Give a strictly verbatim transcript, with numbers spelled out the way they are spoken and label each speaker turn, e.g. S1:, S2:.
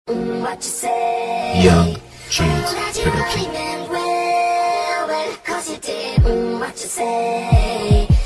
S1: What you say?
S2: Young Cheese Production.
S1: Well, well, 'cause you did what you say.